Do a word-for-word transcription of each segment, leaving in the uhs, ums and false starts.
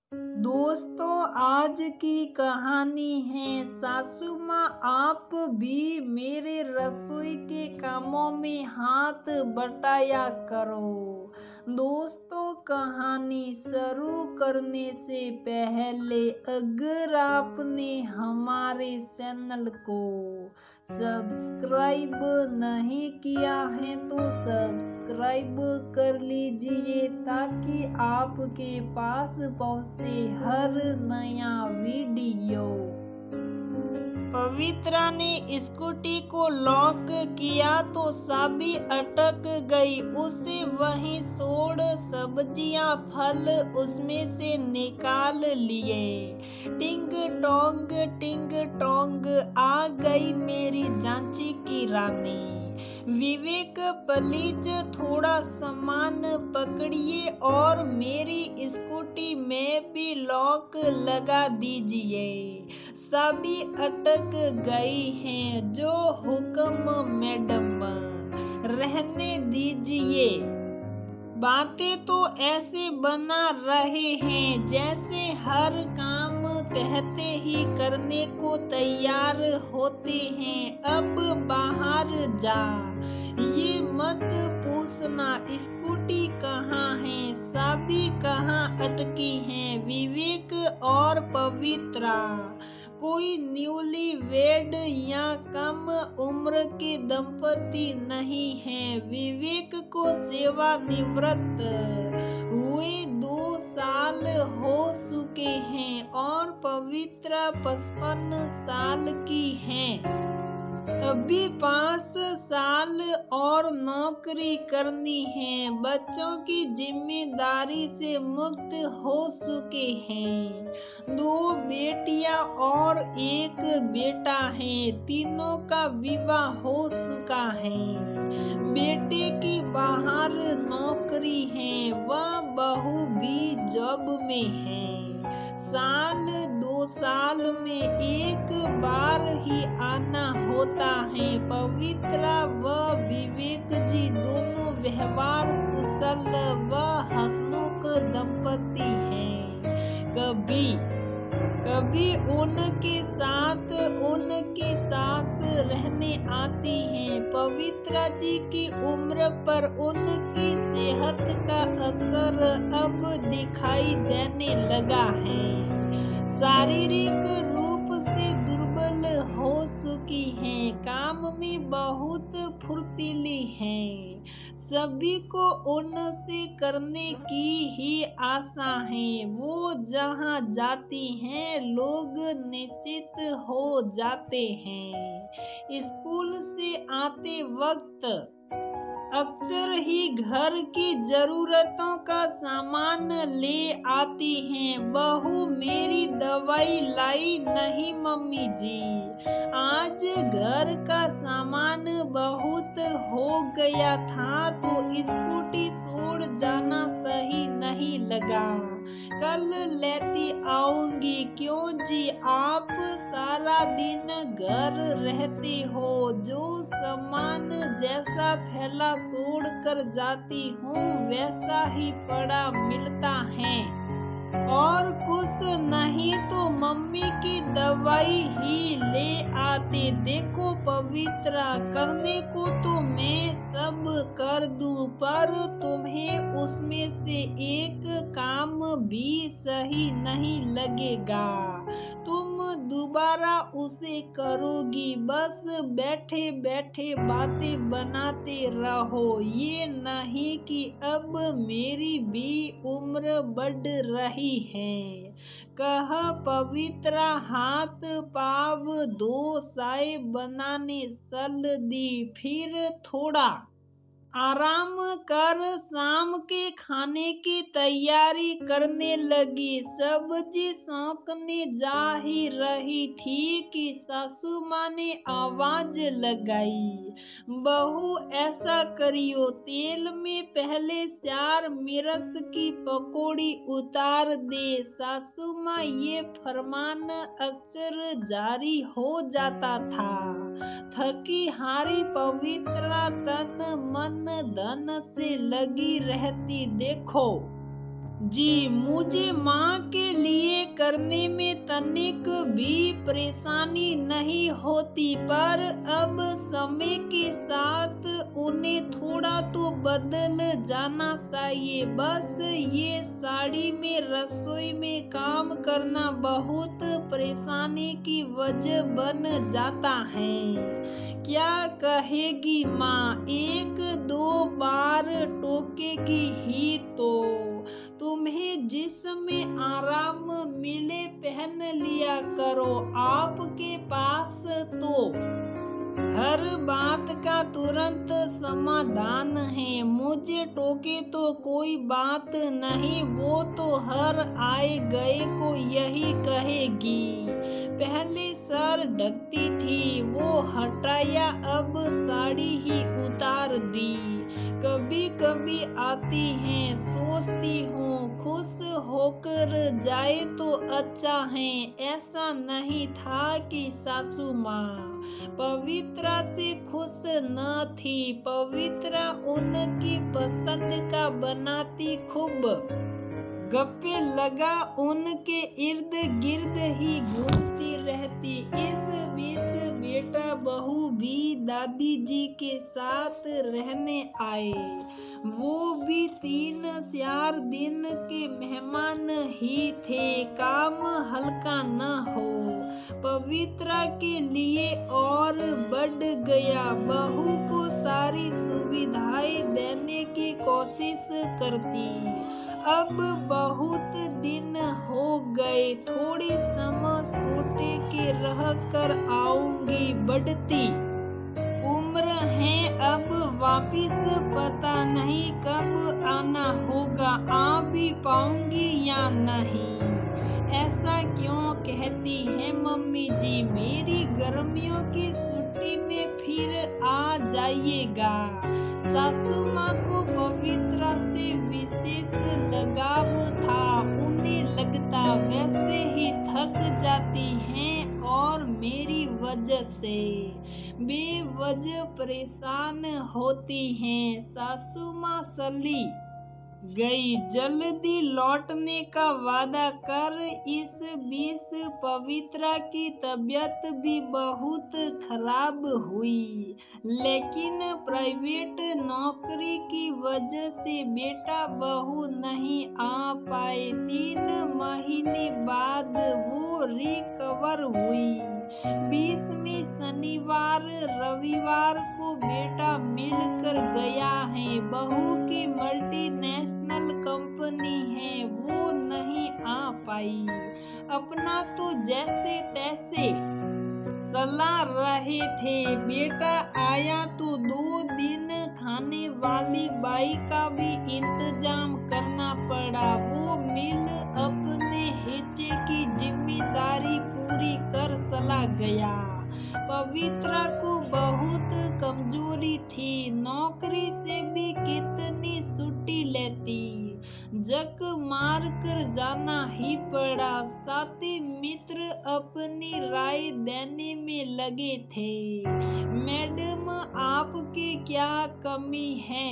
दोस्तों, आज की कहानी है सासू माँ आप भी मेरे रसोई के कामों में हाथ बटाया करो। दोस्तों, कहानी शुरू करने से पहले अगर आपने हमारे चैनल को सब्सक्राइब नहीं किया है तो सब्सक्राइब कर लीजिए ताकि आपके पास पहुंचे हर नया वीडियो। पवित्रा ने स्कूटी को लॉक किया तो साबी अटक गई। उसे वहीं छोड़ सब्जियां फल उसमें से निकाल लिए। टिंग टोंग टिंग टोंग आ गई मेरी झांसी की रानी। विवेक प्लीज थोड़ा सामान पकड़िए और मेरी स्कूटी में भी लॉक लगा दीजिए। सभी अटक गई हैं। जो हुक्म मैडम, रहने दीजिए। बातें तो ऐसे बना रहे हैं जैसे हर काम कहते ही करने को तैयार होते हैं। अब बाहर जा, ये मत पूछना स्कूटी कहाँ है, साबी कहाँ अटकी है। विवेक और पवित्रा कोई न्यूली वेड या कम उम्र के दंपति नहीं हैं। विवेक को सेवानिवृत्त हुए दो साल हो चुके हैं और पवित्रा पचपन साल की हैं। अभी पाँच साल और नौकरी करनी है। बच्चों की जिम्मेदारी से मुक्त हो चुके हैं। दो बेटियां और एक बेटा है। तीनों का विवाह हो चुका है। बेटे की बाहर नौकरी है, वह बहू भी जॉब में है। साल दो साल में एक बार ही आना होता है। पवित्रा व विवेक जी दोनों व्यवहार कुशल व हंसमुख दंपति हैं। कभी कभी उनके साथ उनके सास रहने आती हैं। पवित्रा जी की उम्र पर उनकी सेहत का असर अब दिखाई देने लगा है। शारीरिक रूप से दुर्बल हो चुकी हैं। काम में बहुत फुर्तीली हैं। सभी को उनसे करने की ही आशा है। वो जहाँ जाती हैं लोग निश्चित हो जाते हैं। स्कूल से आते वक्त अक्सर ही घर की जरूरतों का सामान ले आती हैं। बहू मेरी दवाई लाई नहीं मम्मी जी, आज घर का सामान बहुत हो गया था तो स्कूटी छोड़ जाना सही नहीं लगा, कल लेती आऊंगी। क्यों जी, आप सारा दिन घर रहते हो, जो सामान जैसा फैला छोड़ कर जाती हूँ वैसा ही पड़ा मिलता है और कुछ नहीं तो मम्मी की दवाई ही ले आते। देखो पवित्रा, करने को तो मैं सब कर दूं पर तुम्हें उसमें से एक काम भी सही नहीं लगेगा। तुम दोबारा उसे करोगी, बस बैठे बैठे बातें बनाते रहो। ये नहीं कि अब मेरी भी उम्र बढ़ रही है। कह पवित्रा हाथ पाव धो चाय बनाने चल दी। फिर थोड़ा आराम कर शाम के खाने की तैयारी करने लगी। सब्जी छौंकने जा ही रही थी कि सासू माँ ने आवाज लगाई, बहू ऐसा करियो, तेल में पहले चार मिर्च की पकौड़ी उतार दे। सासू माँ ये फरमान अक्सर जारी हो जाता था। थकी हारी पवित्रा तन मन धन से लगी रहती। देखो जी, मुझे माँ के करने में तनिक भी परेशानी नहीं होती, पर अब समय के साथ उन्हें थोड़ा तो बदल जाना चाहिए। बस ये साड़ी में रसोई में काम करना बहुत परेशानी की वजह बन जाता है। क्या कहेगी माँ, एक दो बार टोकेगी ही तो। तुम्हें जिसमें आराम मिले पहन लिया करो, आपके पास तो हर बात का तुरंत समाधान है। मुझे टोके तो कोई बात नहीं, वो तो हर आए गए को यही कहेगी। पहले सर ढकती थी, वो हटाया, अब साड़ी ही उतार दी। कभी कभी आती हैं, सोचती हूँ खुश होकर जाए तो अच्छा है। ऐसा नहीं था कि सासू माँ पवित्रा से खुश न थी। पवित्रा उनकी पसंद का बनाती, खूब गप्पे लगा उनके इर्द गिर्द ही घूमती रहती। इस बीच बेटा बहू भी दादी जी के साथ रहने आए। वो भी तीन चार दिन के मेहमान ही थे। काम हल्का न हो पवित्रा के लिए और बढ़ गया। बहू को सारी सुविधाएं देने की कोशिश करती। अब बहुत दिन हो गए, थोड़ी समय सोटे के रह कर आऊंगी। बढ़ती उम्र है अब वापिस पता नहीं कब आना होगा, आ भी पाऊंगी या नहीं। ऐसा क्यों कहती है मम्मी जी, मेरी गर्मियों की छुट्टी में फिर आ जाइएगा। सासू माँ को पवित्रा से विशेष लगाव था। उन्हें लगता वैसे ही थक जाती हैं और मेरी वजह से बेवजह परेशान होती हैं। सासू माँ चली गई जल्दी लौटने का वादा कर। इस बीच पवित्रा की तबीयत भी बहुत खराब हुई, लेकिन प्राइवेट नौकरी की वजह से बेटा बहू नहीं आ पाए। तीन महीने बाद वो रिकवर हुई। बीच में शनिवार रविवार को बेटा मिलकर गया है। बहू की मल्टीनेशनल कंपनी है, वो नहीं आ पाई। अपना तो जैसे तैसे चला रहे थे। बेटा आया तो दो दिन खाने वाली बाई का भी इंतजाम करना पड़ा। वो मिल अपने हिस्से की जिम्मेदारी पूरी कर चला गया। पवित्रा को बहुत कमजोरी थी, नौकरी से भी कितनी छुट्टी लेती, जक मार कर जाना ही पड़ा। साथी मित्र अपनी राय देने में लगे थे। मैडम आपके क्या कमी है?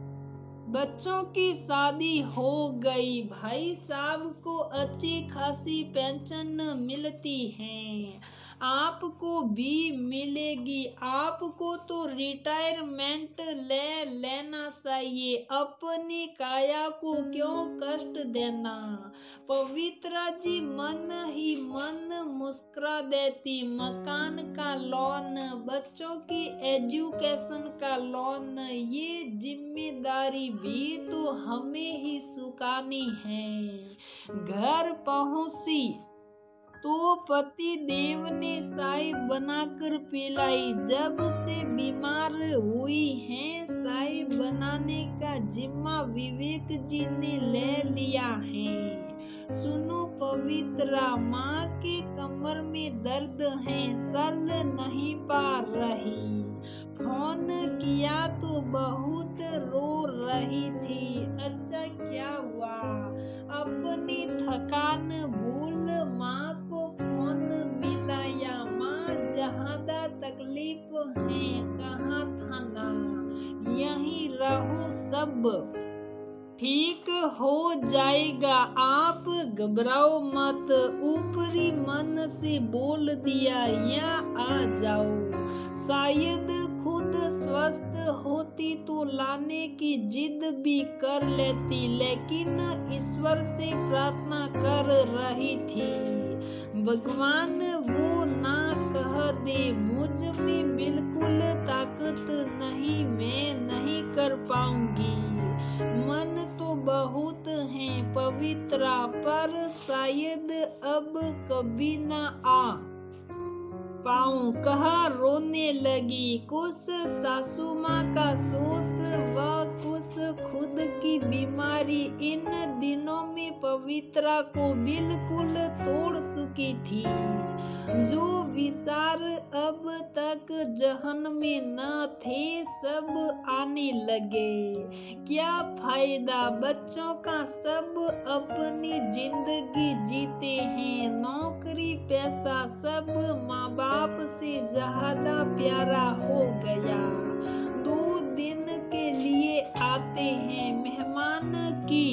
बच्चों की शादी हो गई, भाई साहब को अच्छी खासी पेंशन मिलती है, आपको भी मिलेगी। आपको तो रिटायरमेंट ले लेना चाहिए, अपनी काया को क्यों कष्ट देना। पवित्रा जी मन ही मन मुस्कुरा देती। मकान का लोन, बच्चों की एजुकेशन का लोन, ये जिम्मेदारी भी तो हमें ही चुकानी है। घर पहुंची तो पति देव ने चाय बनाकर पिलाई। जब से बीमार हुई हैं, चाय बनाने का जिम्मा विवेक जी ने ले लिया है। सुनो पवित्रा, माँ के कमर में दर्द है, चल नहीं पा रही। फोन किया तो बहुत रो रही थी। अच्छा क्या हुआ? अपनी थकान भूल माँ को फोन मिलाया। माँ ज्यादा तकलीफ है, कहाँ था ना, यहीं रहो, सब ठीक हो जाएगा। आप घबराओ मत, ऊपरी मन से बोल दिया या आ जाओ। शायद खुद स्वस्थ होती तो लाने की जिद भी कर लेती, लेकिन ईश्वर से प्रार्थना कर रही थी, भगवान वो ना कह दे, मुझ में बिल्कुल ताकत नहीं, मैं नहीं कर पाऊंगी। मन तो बहुत है पवित्रा, पर शायद अब कभी ना आ पाऊं, कहा रोने लगी। कुछ सासू माँ का सोच व कुछ खुद की बीमारी इन दिनों में पवित्रा को बिल्कुल तोड़ चुकी थी। जो विचार अब तक जहन में न थे सब आने लगे। क्या फायदा, बच्चों का सब अपनी जिंदगी जीते हैं, नौकरी पैसा सब माँ बाप से ज्यादा प्यारा हो गया। दो दिन के लिए आते हैं मेहमान की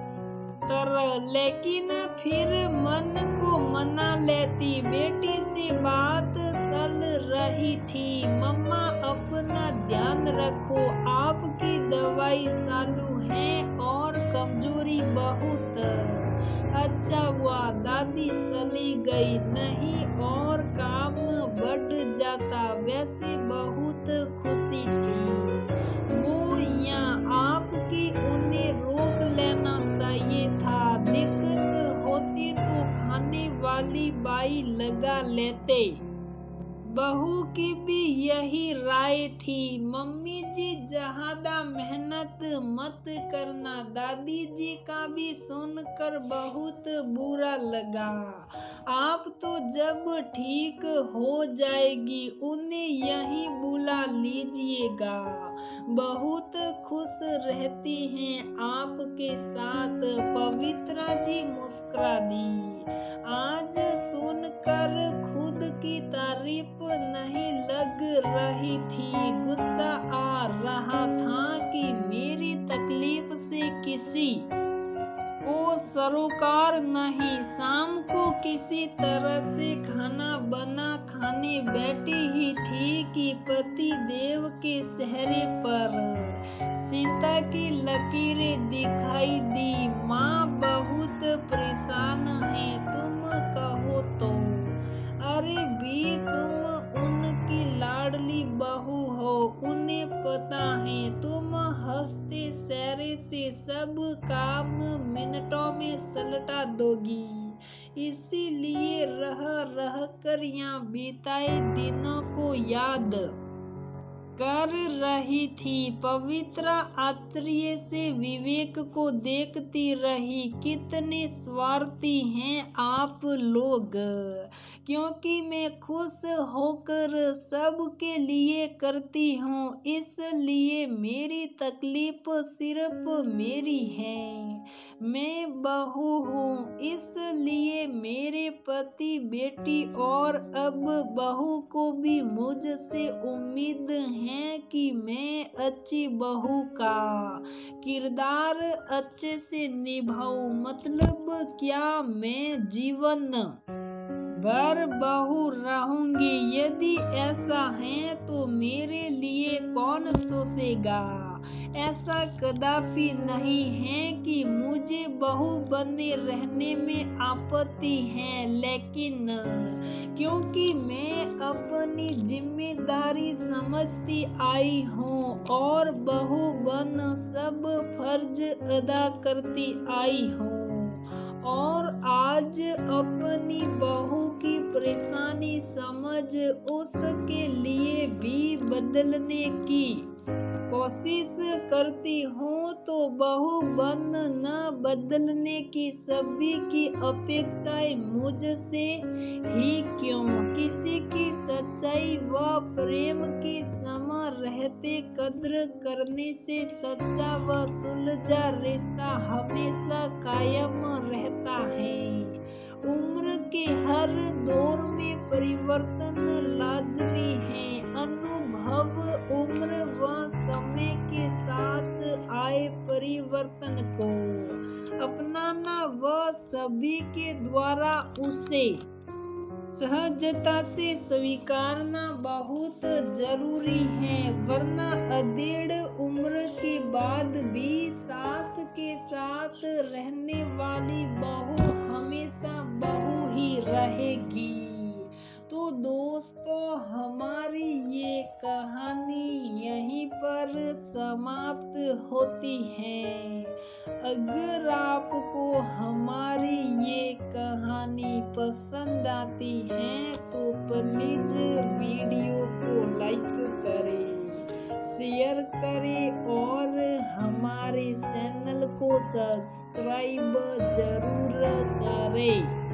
तरह, लेकिन फिर मन को मना लेती। बेटी से बात चल रही थी, मम्मा अपना ध्यान रखो, आपकी दवाई चालू है और कमजोरी बहुत। अच्छा हुआ दादी चली गई, नहीं और काम बढ़ जाता। वैसे बहुत खुशी थी वो यहाँ आपकी, उन्हें रोक लेना चाहिए था। दिक्कत होती तो खाने वाली बाई लगा लेते। बहू की भी यही राय थी। मम्मी जी ज्यादा मेहनत मत करना, दादी जी का भी सुनकर बहुत बुरा लगा। आप तो जब ठीक हो जाएगी उन्हें यहीं बुला लीजिएगा, बहुत खुश रहती हैं आपके साथ। पवित्रा जी मुस्कुरा दी। आज सुनकर खुद की तारीफ नहीं लग रही थी, गुस्सा आ रहा था कि मेरी तकलीफ से किसी को सरोकार नहीं। शाम को किसी तरह से खाना बना खाने बैठी ही थी कि पति देव के चेहरे पर सीता की लकीरें दिखाई दी। माँ बहुत परेशान है, तुम कहो तो। अरे भी तुम उनकी लाडली बहू हो, उन्हें पता है तुम हंसते चेहरे से सब काम मिनटों में सलटा दोगी, इसीलिए रह रह कर यहाँ बिताए दिनों को याद कर रही थी। पवित्रा आश्चर्य से विवेक को देखती रही। कितने स्वार्थी हैं आप लोग, क्योंकि मैं खुश होकर सबके लिए करती हूँ, इसलिए मेरी तकलीफ सिर्फ मेरी है। मैं बहू हूँ, इसलिए मेरे पति बेटी और अब बहू को भी मुझसे उम्मीद है कि मैं अच्छी बहू का किरदार अच्छे से निभाऊं। मतलब क्या मैं जीवन भर बहू रहूंगी? यदि ऐसा है तो मेरे लिए कौन सोचेगा? ऐसा कदापि नहीं है कि मुझे बहू बने रहने में आपत्ति है, लेकिन क्योंकि मैं अपनी जिम्मेदारी समझती आई हूँ और बहू बन सब फर्ज अदा करती आई हूँ, और आज अपनी बहू की परेशानी समझ उसके लिए भी बदलने की कोशिश करती हूँ, तो बहू बन न बदलने की सभी की अपेक्षाएं मुझसे ही क्यों? किसी की सच्चाई व प्रेम की समा रहते कद्र करने से सच्चा व सुलझा रिश्ता हमेशा कायम रहता है। उम्र के हर दौर में परिवर्तन लाजमी है। अनुभव, उम्र व समय के साथ आए परिवर्तन को अपनाना व सभी के द्वारा उसे सहजता से स्वीकारना बहुत जरूरी है, वरना अधेड़ उम्र के बाद भी सास के साथ रहने वाली बहू हमेशा बहू ही रहेगी। तो दोस्तों, हमारी ये कहानी यहीं पर समाप्त होती है। अगर आपको हमारी ये कहानी पसंद आती है तो प्लीज वीडियो को लाइक करें, शेयर करें और हमारे चैनल को सब्सक्राइब जरूर करें।